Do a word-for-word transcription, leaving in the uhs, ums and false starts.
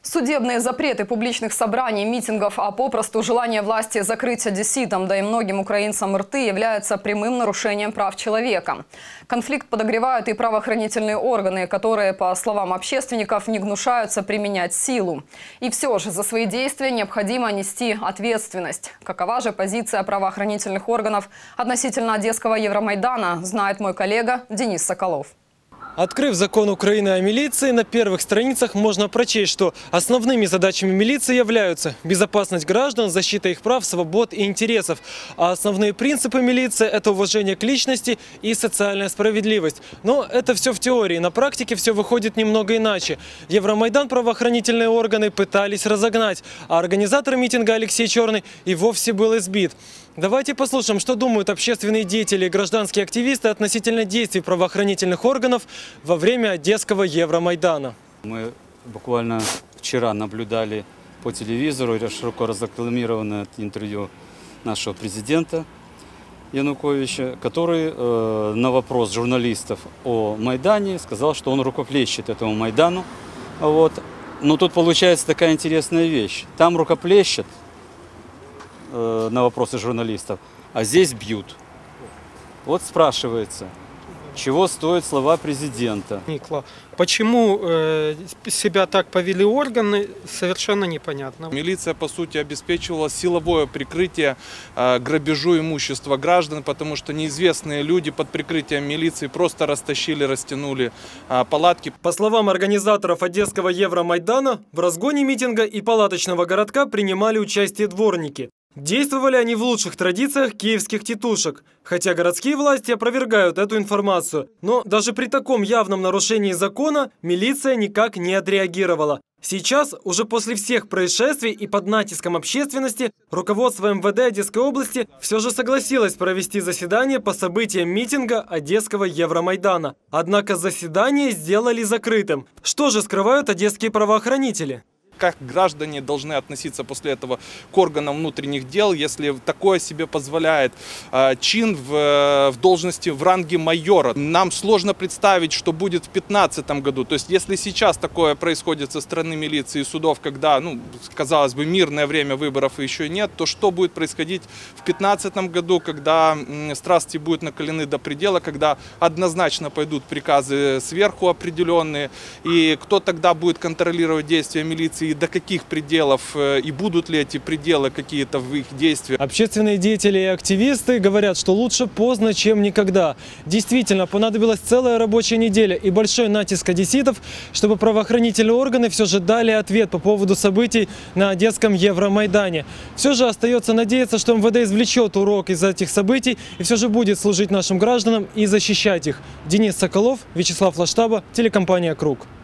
Судебные запреты публичных собраний, митингов, а попросту желание власти закрыть одесситам, да и многим украинцам рты, является прямым нарушением прав человека. Конфликт подогревают и правоохранительные органы, которые, по словам общественников, не гнушаются применять силу. И все же за свои действия необходимо нести ответственность. Какова же позиция правоохранительных органов относительно Одесского Евромайдана, знает мой коллега Денис Соколов. Открыв закон Украины о милиции, на первых страницах можно прочесть, что основными задачами милиции являются безопасность граждан, защита их прав, свобод и интересов. А основные принципы милиции – это уважение к личности и социальная справедливость. Но это все в теории. На практике все выходит немного иначе. Евромайдан правоохранительные органы пытались разогнать, а организатор митинга Алексей Черный и вовсе был избит. Давайте послушаем, что думают общественные деятели и гражданские активисты относительно действий правоохранительных органов во время Одесского Евромайдана. Мы буквально вчера наблюдали по телевизору широко разрекламированное интервью нашего президента Януковича, который э, на вопрос журналистов о Майдане сказал, что он рукоплещет этому Майдану. Вот. Но тут получается такая интересная вещь. Там рукоплещет на вопросы журналистов, а здесь бьют. Вот спрашивается, чего стоят слова президента? Почему э, себя так повели органы, совершенно непонятно. Милиция, по сути, обеспечивала силовое прикрытие э, грабежу имущества граждан, потому что неизвестные люди под прикрытием милиции просто растащили, растянули э, палатки. По словам организаторов Одесского Евромайдана, в разгоне митинга и палаточного городка принимали участие дворники. Действовали они в лучших традициях киевских тетушек, хотя городские власти опровергают эту информацию. Но даже при таком явном нарушении закона милиция никак не отреагировала. Сейчас, уже после всех происшествий и под натиском общественности, руководство эм вэ дэ Одесской области все же согласилось провести заседание по событиям митинга Одесского Евромайдана. Однако заседание сделали закрытым. Что же скрывают одесские правоохранители? Как граждане должны относиться после этого к органам внутренних дел, если такое себе позволяет э, чин в, в должности в ранге майора? Нам сложно представить, что будет в две тысячи пятнадцатом году. То есть если сейчас такое происходит со стороны милиции и судов, когда, ну, казалось бы, мирное время выборов еще нет, то что будет происходить в две тысячи пятнадцатом году, когда м, страсти будут накалены до предела, когда однозначно пойдут приказы сверху определенные, и кто тогда будет контролировать действия милиции? До каких пределов и будут ли эти пределы какие-то в их действиях? Общественные деятели и активисты говорят, что лучше поздно, чем никогда. Действительно, понадобилась целая рабочая неделя и большой натиск одесситов, чтобы правоохранительные органы все же дали ответ по поводу событий на Одесском Евромайдане. Все же остается надеяться, что эм вэ дэ извлечет урок из этих событий и все же будет служить нашим гражданам и защищать их. Денис Соколов, Вячеслав Лаштаба, телекомпания «Круг».